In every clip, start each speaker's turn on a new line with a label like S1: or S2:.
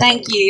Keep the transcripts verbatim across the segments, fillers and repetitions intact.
S1: Thank you.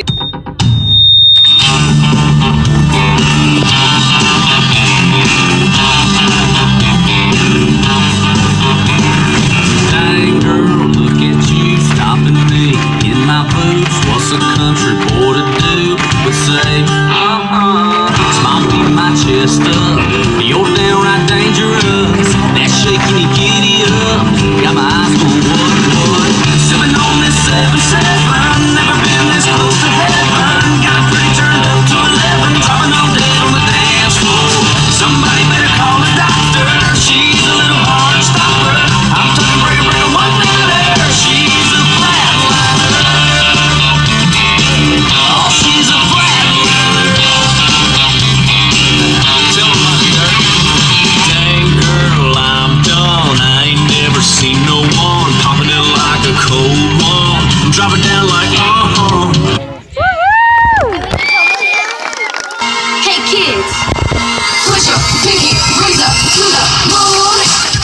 S2: Dang girl, look at you stopping me in my boots. What's a country boy to do but say, uh-uh? Smile, beat my chest up. You're downright dangerous. That shaking you giddy up. Got my eyes on what, what? Sipping on this seven seven. Never been this close to heaven. Got a pretty turned up to eleven. Dropping all dead on the dance floor. Somebody better call a doctor. She's a little hard to stop her. I'm talking breaker, breaker, one nighter. She's a flatliner. Oh, she's a flatliner. Tell me my dirt. Dang girl, I'm done. I ain't never seen no one popping it like a cold one. Drop it down like uh-huh.
S3: Hey kids, push up, pinky, raise up to the moon.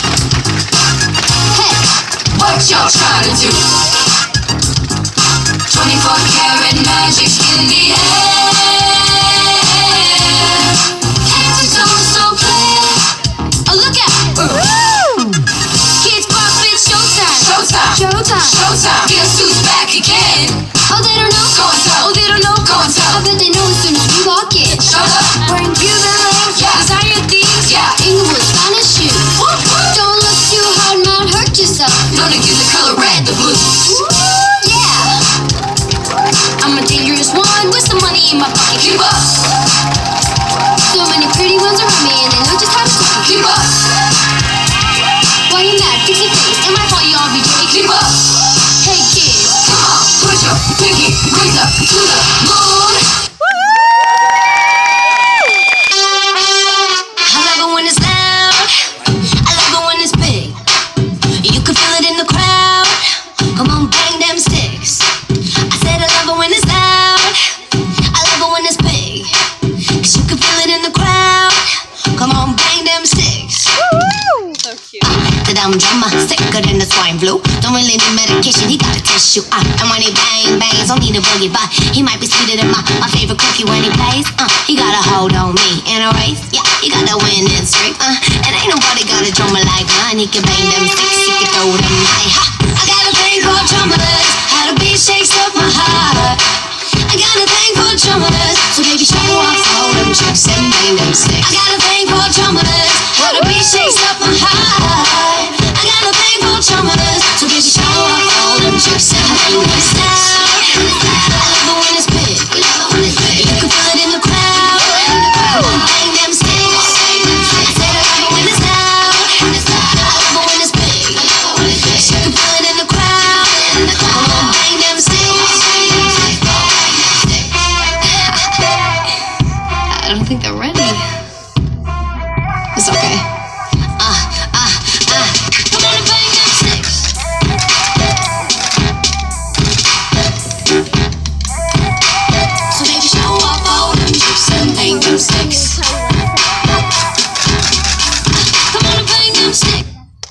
S3: Hey, what y'all trying to do? twenty-four karat magic's in the air. Heads is on so clear. Oh, look out! Ooh. Kids pop, it's showtime. Showtime. Showtime. Showtime. Guess who's back again? Oh, they don't know. Go and tell. Oh, they don't know. Go and tell. I bet they know as soon as we walk in. Shut up. Wearing Cuban links. Yeah. Designer thieves. Yeah. Inglewood Spanish shoes. Whoop, whoop. Don't look too hard, might hurt yourself. Known to give the color red the blues. Yeah. I'm a dangerous one with some money in my pocket. Keep up. So many pretty ones around me and they know just how to talk. Keep up. Why you mad? Fix your face. It might fault you all be J. Keep up. Hey kids, come on, push up, pinky, raise up to the moon. I love it when it's loud. I love it when it's big. You can feel it in the crowd. Come on, bang them sticks. I said I love it when it's loud. I love it when it's big. Cause you can feel it in the crowd. Come on, bang them sticks.
S1: So cute.
S3: The dumb drummer, sicker than the swine flu. Don't really need medication, he got a tissue. Uh, and when he bang bangs, don't need a boogie, but he might be sweeter than my, my favorite cookie when he plays. Uh, he got a hold on me in a race. Yeah, he got that winning streak. Uh, and ain't nobody got a drummer like mine. He can bang them sticks, he can throw them high. Ha! I got a thing for drummers. How the beat shakes up my heart. I got a thing for drummers. So baby, show off all them tricks and bang them sticks. I got a thing for drummers. How the beat shakes up my heart. I got a thing for drummers. So baby, show off all them tricks and bang them sticks. I love it when it's big. You can feel it in the crowd. Come on, bang them sticks. I said I love it when it's loud. I love it when it's big. You can feel it in the crowd. Come on, bang them sticks. I don't think they're ready. It's okay. Uh, uh, uh. Come on and bang them sticks. So baby, show off all them tricks and bang them sticks. Come on and bang them sticks.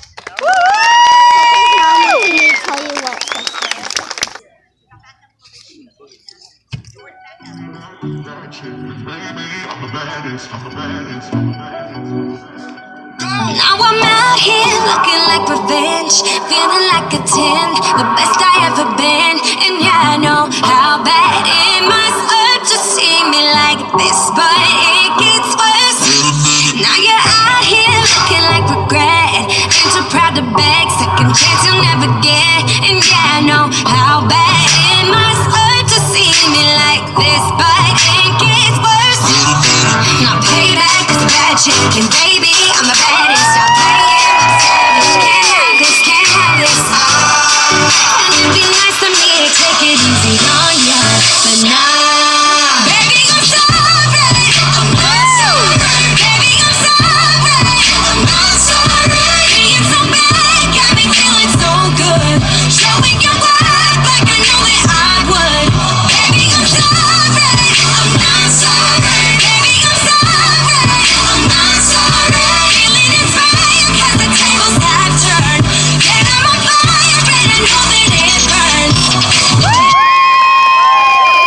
S3: Now I'm out here looking like revenge, feeling like a ten, the best I ever been. And yeah, I know how bad it must hurt to see me like this, but it gets worse. Now you're out here looking like regret, ain't too proud to beg, second chance you'll never get. And yeah, I know how bad it must hurt to see me like this, but it gets worse. Now payback is a bad chick, and baby, I'm the baddest. Stop playing, I'm savage. Can't have this, can't have this. And it'd be nice to me to take it easy on ya, but nah. Baby, I'm sorry, I'm not sorry. Baby, I'm sorry, I'm not sorry. Being so bad got me feeling so good. Showing your worth like I knew that I would. Baby, I'm sorry, I'm not sorry. Baby, I'm sorry, I'm not sorry. Feeling inspired 'cause the tables have turned. Get on my fire and I know that it burns.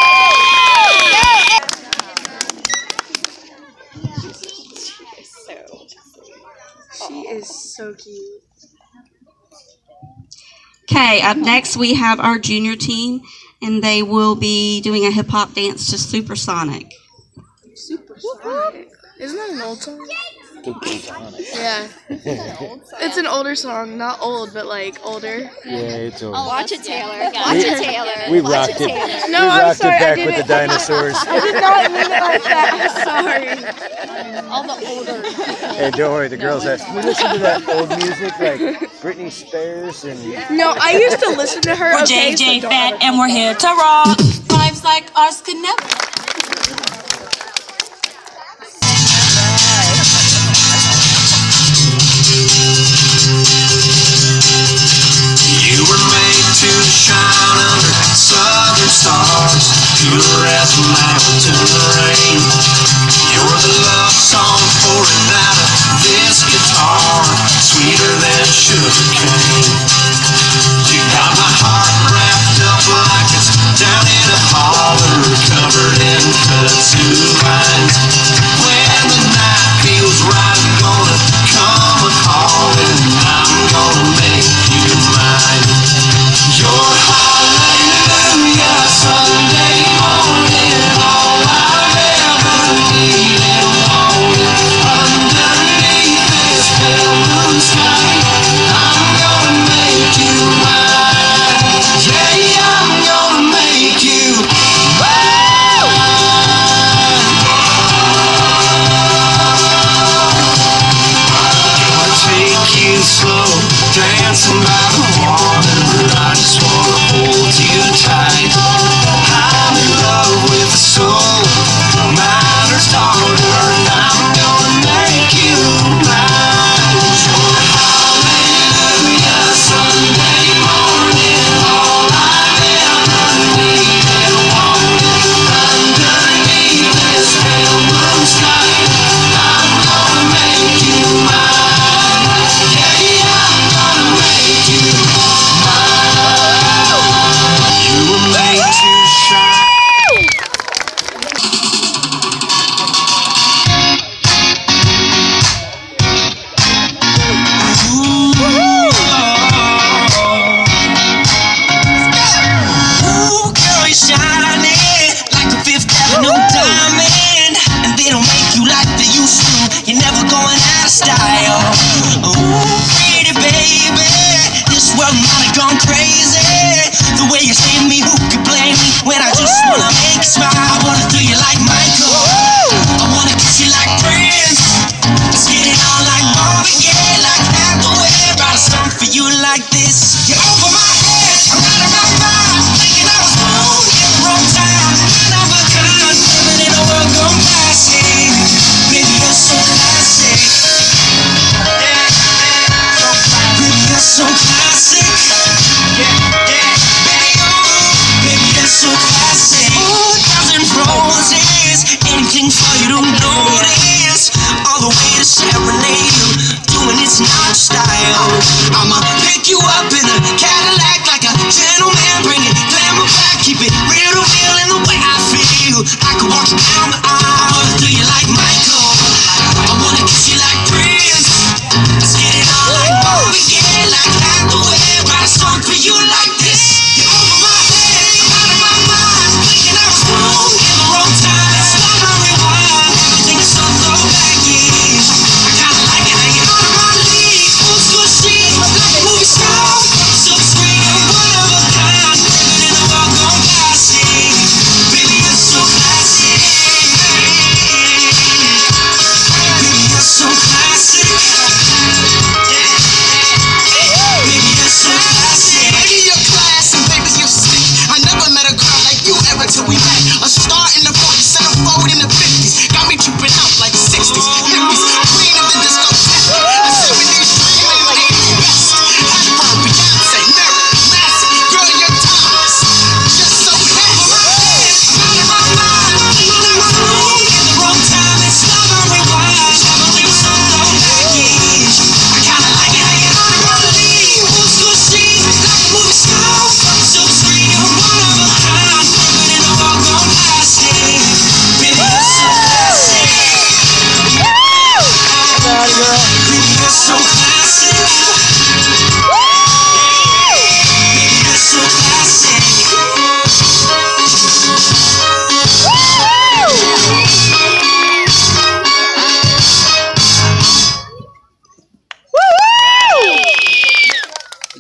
S1: so cute.
S4: Okay, up next we have our junior team, and they will be doing a hip hop dance to Supersonic.
S1: Supersonic. Isn't that an old song?
S5: Supersonic.
S1: Yeah. It's an older song, not old, but like older.
S5: Yeah, it's old.
S6: Oh, watch it, Taylor. Watch it, Taylor.
S5: We
S6: Watch
S5: rocked
S6: it,
S5: it.
S6: Taylor.
S1: No,
S5: we
S1: I'm
S5: rocked
S1: sorry,
S5: it
S1: I
S5: back with the
S1: didn't-
S5: dinosaurs.
S1: I did not mean it like that. I'm sorry.
S6: All the older.
S5: Hey, don't worry, the girls have. We listen to that old music like Britney Spears and.
S1: No, I used to listen to her.
S7: We're
S1: okay,
S7: J J
S1: so
S7: Fat
S1: don't-
S7: and we're here to rock. Rhymes like ours could never.
S2: You were made to shine under southern stars, pure as mountain rain. You're the love song pouring out of this guitar, sweeter than sugar cane. You got my heart wrapped up like it's down in a holler, covered in kudzu lines. When the night feels right, I'm gonna come a-calling, I'm gonna make you mine. Your hallelujah Sunday morning.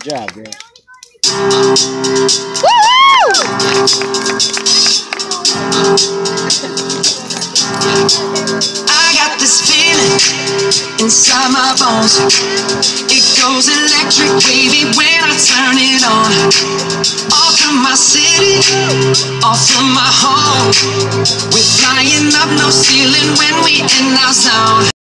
S5: Good job, girl.
S2: I got this feeling inside my bones. It goes electric wavy when I turn it on. Off from my city, off from my home. We're flying up no ceiling when we in our zone.